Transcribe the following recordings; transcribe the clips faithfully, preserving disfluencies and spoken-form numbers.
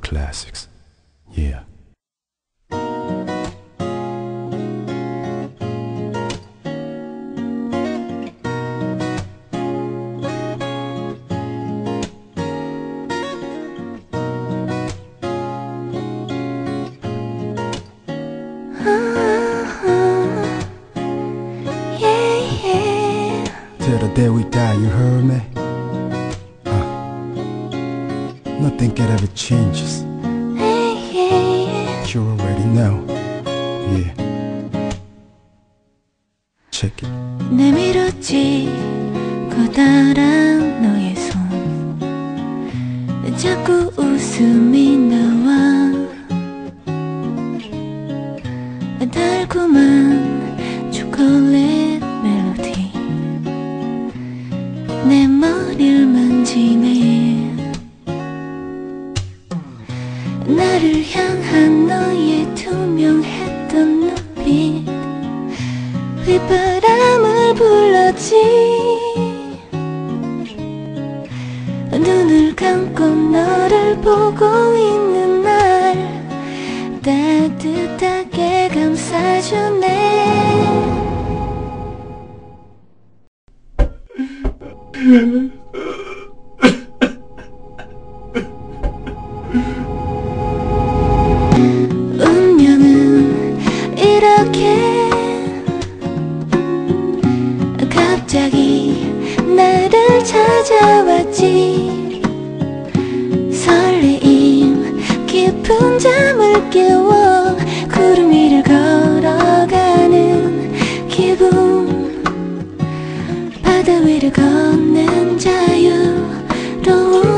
classics. Yeah. Till the day we die, you heard me? Uh, nothing can ever changes. You already know. Yeah. Check it. 내밀었지 커다란 너의 손 자꾸 웃음이 나와 달콤한 초콜릿 멜로디 내 머리를 만지네 나를 향한 너의 투명했던 눈빛 휘바람을 불렀지 눈을 감고 너를 보고 있는 날 따뜻하게 감싸주네 운명은 이렇게 갑자기 나를 찾아왔지 설레임 깊은 잠을 깨워 구름 위를 걸어가는 기분 바다 위를 걷는 자유로움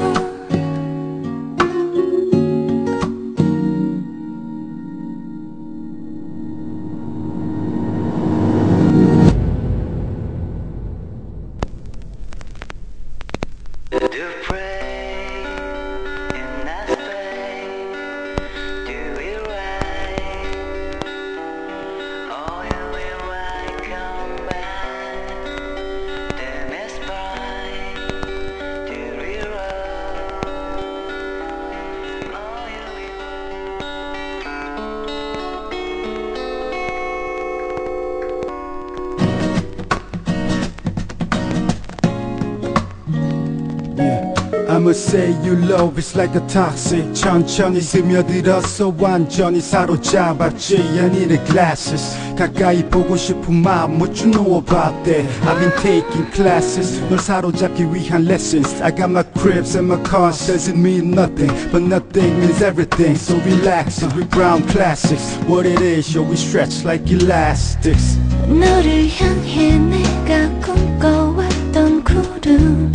I'ma say you love is like a toxic 천천히 스며들어서 완전히 사로잡았지 I need the glasses 가까이 보고 싶은 마음 What you know about that I've been taking classes 널 사로잡기 위한 lessons I got my cribs and my cars Doesn't mean nothing But nothing means everything So relax and we brown classics What it is yo we stretch like elastics 너를 향해 내가 꿈꿔왔던 구름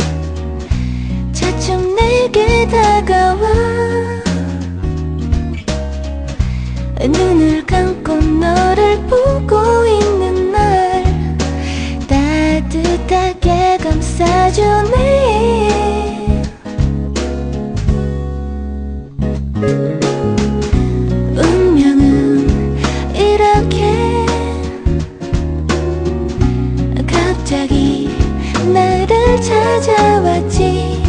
차츰 내게 다가와 눈을 감고 너를 보고 있는 날 따뜻하게 감싸주네 운명은 이렇게 갑자기 나를 찾아왔지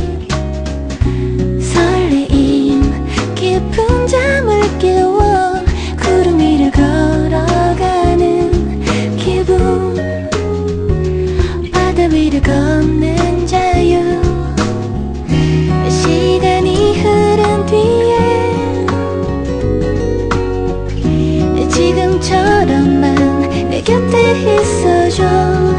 깊은 잠을 깨워 구름 위를 걸어가는 기분 바다 위를 걷는 자유 시간이 흐른 뒤에 지금처럼만 내 곁에 있어줘